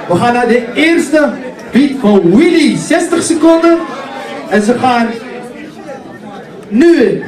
We gaan naar de eerste beat van Willy. 60 seconden. En ze gaan nu in.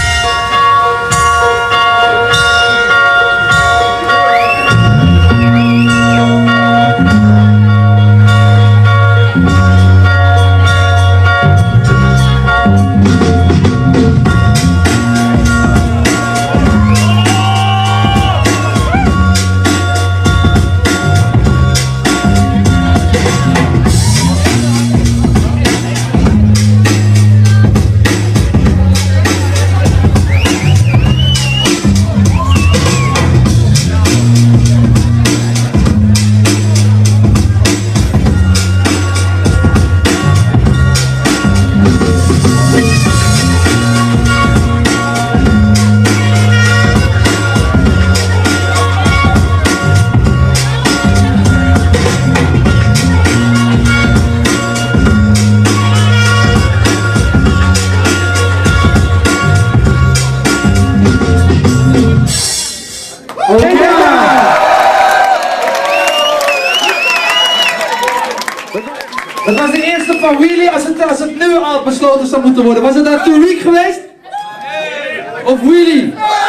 Dat was de eerste van Willy. Als het nu al besloten zou moeten worden. Was het dan Tariq geweest? Of Willy?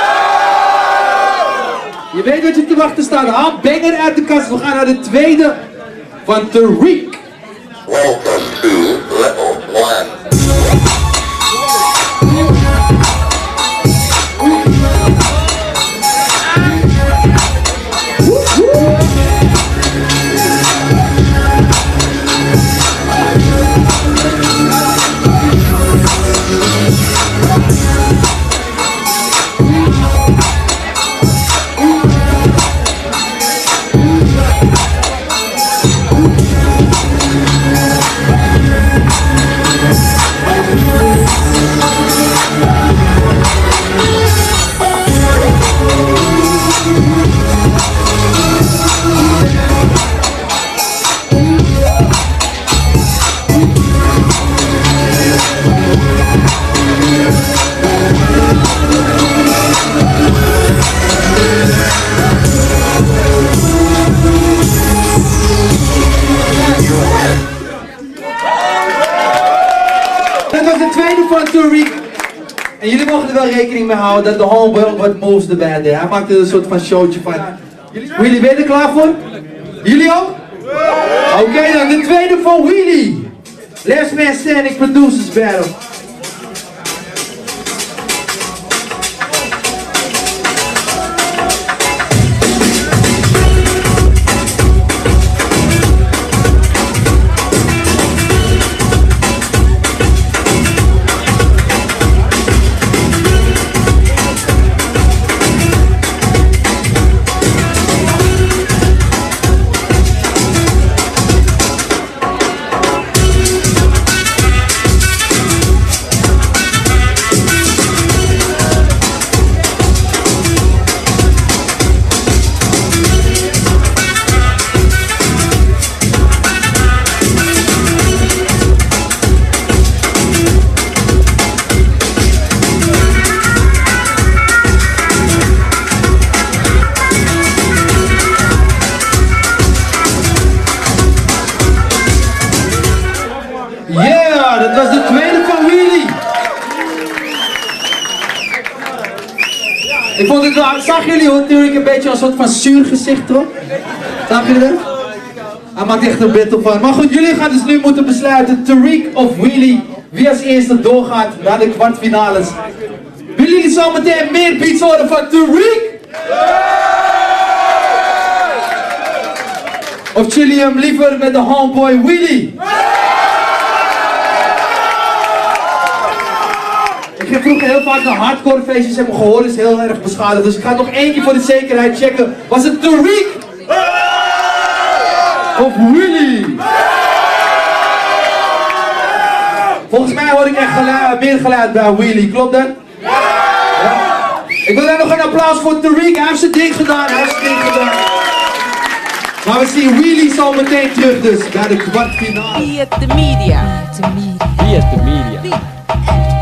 Je weet wat je te wachten staat. Haal banger uit de kast. We gaan naar de tweede van Tariq. Welcome to level 1. Tariq. En jullie mogen er wel rekening mee houden dat de homeboy ook wat moves erbij deed. Hij maakte er een soort van showtje van. Willy, ben je er klaar voor? Jullie ook? Oké, dan de tweede van Willy. Last Man Standing Producers Battle. Yeah, dat was de tweede van Willy. Ik vond het wel, zag jullie hoe natuurlijk een beetje een soort van zuur gezicht trok? Zag jullie dat? Hij maakt echt een battle van. Maar goed, jullie gaan dus nu moeten besluiten, Tariq of Willy, wie als eerste doorgaat naar de kwartfinales. Willen jullie zo meteen meer beats horen van Tariq? Of chillen hem liever met de homeboy Willy? Ik ging vroeger heel vaak naar hardcore feestjes en mijn gehoor is heel erg beschadigd. Dus ik ga nog één keer voor de zekerheid checken. Was het Tariq? Of Willy? Volgens mij hoor ik echt meer geluid bij Willy, klopt dat? Ja. Ik wil daar nog een applaus voor Tariq. Hij heeft zijn ding gedaan, Maar we zien Willy zo meteen terug dus bij de kwartfinale. Wie is de media? Wie is de media?